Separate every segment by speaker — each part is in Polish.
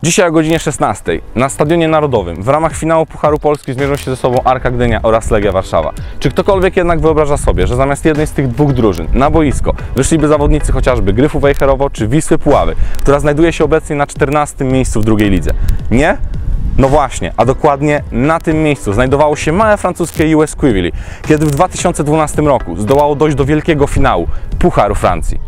Speaker 1: Dzisiaj o godzinie 16 na Stadionie Narodowym w ramach finału Pucharu Polski zmierzą się ze sobą Arka Gdynia oraz Legia Warszawa. Czy ktokolwiek jednak wyobraża sobie, że zamiast jednej z tych dwóch drużyn na boisko wyszliby zawodnicy chociażby Gryfu Wejherowo czy Wisły Puławy, która znajduje się obecnie na 14. miejscu w drugiej lidze? Nie? No właśnie, a dokładnie na tym miejscu znajdowało się małe francuskie US Quevilly, kiedy w 2012 roku zdołało dojść do wielkiego finału Pucharu Francji.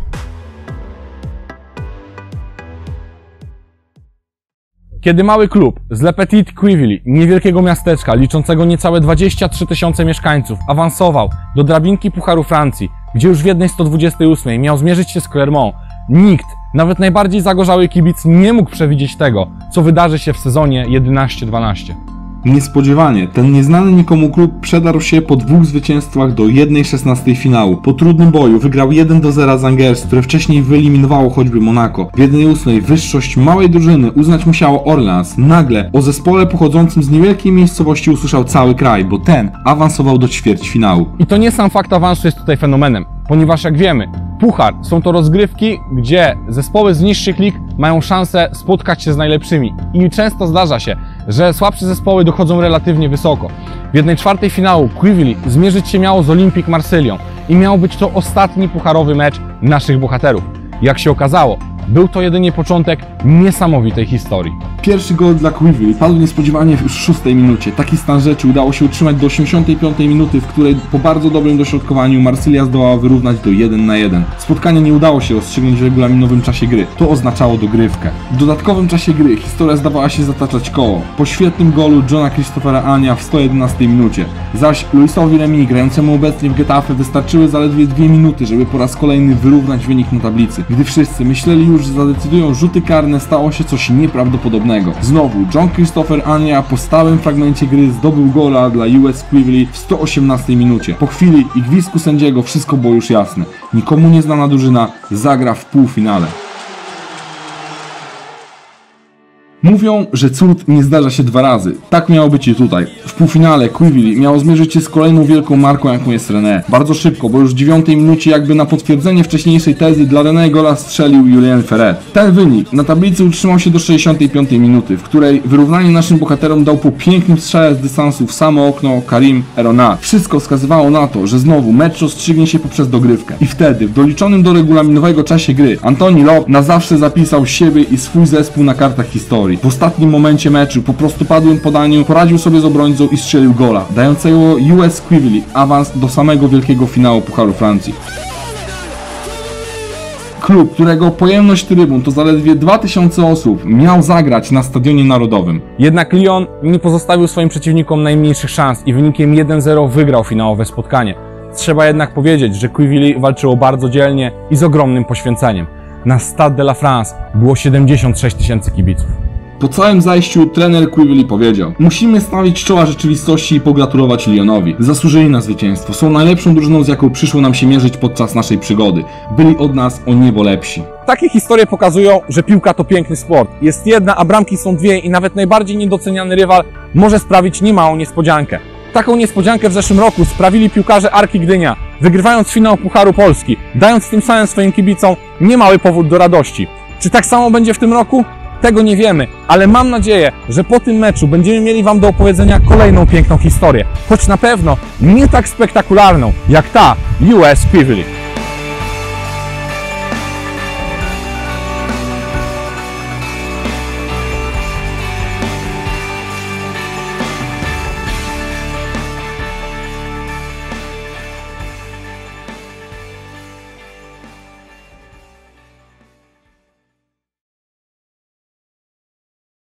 Speaker 1: Kiedy mały klub z Le Petit Quevilly, niewielkiego miasteczka liczącego niecałe 23 000 mieszkańców, awansował do drabinki Pucharu Francji, gdzie już w 1/128 miał zmierzyć się z Clermont, nikt, nawet najbardziej zagorzały kibic, nie mógł przewidzieć tego, co wydarzy się w sezonie 11-12.
Speaker 2: Niespodziewanie, ten nieznany nikomu klub przedarł się po dwóch zwycięstwach do 1/16 finału. Po trudnym boju wygrał 1-0 z Angers, które wcześniej wyeliminowało choćby Monaco. W 1/8 wyższość małej drużyny uznać musiało Orleans. Nagle o zespole pochodzącym z niewielkiej miejscowości usłyszał cały kraj, bo ten awansował do ćwierćfinału.
Speaker 1: I to nie sam fakt awansu jest tutaj fenomenem, ponieważ jak wiemy, Puchar są to rozgrywki, gdzie zespoły z niższych lig mają szansę spotkać się z najlepszymi. I często zdarza się, że słabsze zespoły dochodzą relatywnie wysoko. W 1/4 finału Quevilly zmierzyć się miało z Olympique Marsylią i miał być to ostatni pucharowy mecz naszych bohaterów. Jak się okazało, był to jedynie początek niesamowitej historii.
Speaker 2: Pierwszy gol dla Quevilly padł niespodziewanie już w 6 minucie. Taki stan rzeczy udało się utrzymać do 85 minuty, w której po bardzo dobrym dośrodkowaniu Marsylia zdołała wyrównać do 1-1. Spotkanie nie udało się rozstrzygnąć w regulaminowym czasie gry. To oznaczało dogrywkę. W dodatkowym czasie gry historia zdawała się zataczać koło. Po świetnym golu Johna Christophera Ania w 111 minucie. Zaś Luisowi Remy, grającemu obecnie w Getafe, wystarczyły zaledwie 2 minuty, żeby po raz kolejny wyrównać wynik na tablicy. Gdy wszyscy myśleli już, że zadecydują rzuty karne, stało się coś nieprawdopodobnego. Znowu John Christopher Ania po stałym fragmencie gry zdobył gola dla US Quevilly w 118 minucie. Po chwili i gwizdku sędziego wszystko było już jasne. Nikomu nieznana drużyna zagra w półfinale. Mówią, że cud nie zdarza się 2 razy. Tak miało być i tutaj. W półfinale Quevilly miało zmierzyć się z kolejną wielką marką, jaką jest René. Bardzo szybko, bo już w 9 minucie jakby na potwierdzenie wcześniejszej tezy dla René gola strzelił Julien Ferret. Ten wynik na tablicy utrzymał się do 65 minuty, w której wyrównanie naszym bohaterom dał po pięknym strzale z dystansu w samo okno Karim Erona. Wszystko wskazywało na to, że znowu mecz rozstrzygnie się poprzez dogrywkę. I wtedy w doliczonym do regulaminowego czasie gry Antoni Lob na zawsze zapisał siebie i swój zespół na kartach historii. W ostatnim momencie meczu, po prostu padłym podaniu, poradził sobie z obrońcą i strzelił gola, dającego US Quevilly awans do samego wielkiego finału Pucharu Francji. Klub, którego pojemność trybun to zaledwie 2000 osób, miał zagrać na Stadionie Narodowym.
Speaker 1: Jednak Lyon nie pozostawił swoim przeciwnikom najmniejszych szans i wynikiem 1-0 wygrał finałowe spotkanie. Trzeba jednak powiedzieć, że Quevilly walczyło bardzo dzielnie i z ogromnym poświęceniem. Na Stade de la France było 76 000 kibiców.
Speaker 2: Po całym zajściu trener Quevilly powiedział: musimy stawić czoła rzeczywistości i pogratulować Lyonowi. Zasłużyli na zwycięstwo. Są najlepszą drużyną, z jaką przyszło nam się mierzyć podczas naszej przygody. Byli od nas o niebo lepsi.
Speaker 1: Takie historie pokazują, że piłka to piękny sport. Jest jedna, a bramki są dwie i nawet najbardziej niedoceniany rywal może sprawić niemałą niespodziankę. Taką niespodziankę w zeszłym roku sprawili piłkarze Arki Gdynia, wygrywając finał Pucharu Polski, dając tym samym swoim kibicom niemały powód do radości. Czy tak samo będzie w tym roku? Tego nie wiemy, ale mam nadzieję, że po tym meczu będziemy mieli Wam do opowiedzenia kolejną piękną historię, choć na pewno nie tak spektakularną jak ta US Quevilly.